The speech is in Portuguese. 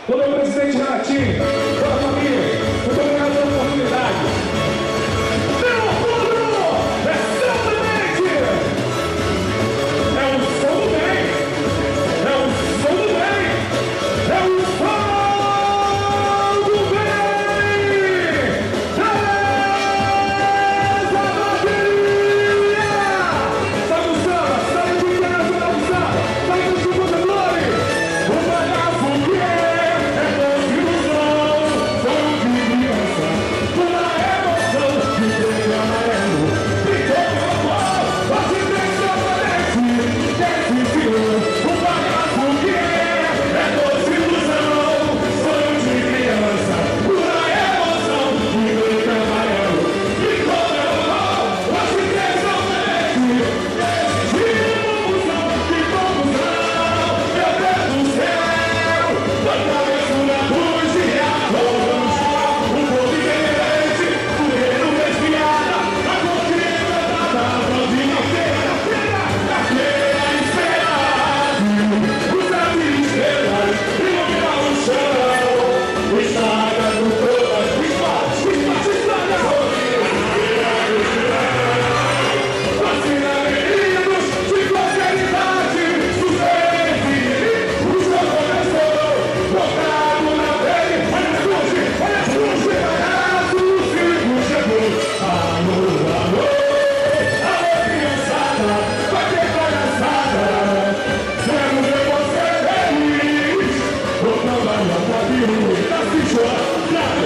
o meu presidente Renatinho, toda a família, muito obrigado pela oportunidade. Meu futuro é simplesmente é o som do bem, é o som do bem, é o som do bem. Essa bateria! Sai do samba, sai do internacional do samba, sai do Chico Cedore, o bagaço que é doce ilusão, sonho de criança, pura emoção, de preto amarelo, pintou meu amor, bate dentro da parede, desce senhor, o bagaço que é doce ilusão, sonho de criança, pura emoção, de preto amarelo, pintou meu amor, bate dentro da parede, desce confusão, que confusão, meu Deus do céu, quanta mistura luz e reações, o povo ignorante, o reino desviada, a consciência da blondina feira, naquela espera, os aves estrelas, iluminar o chão, estraga no todas, estraga, vacina meninos, de qualquer idade, suspeite, o show começou, botado na pele, olha a cruz, o circo chegou, alô, alô, alô criançada, vai ter palhaçada, quero ver você feliz, botando a nota de luz, tá se chorando,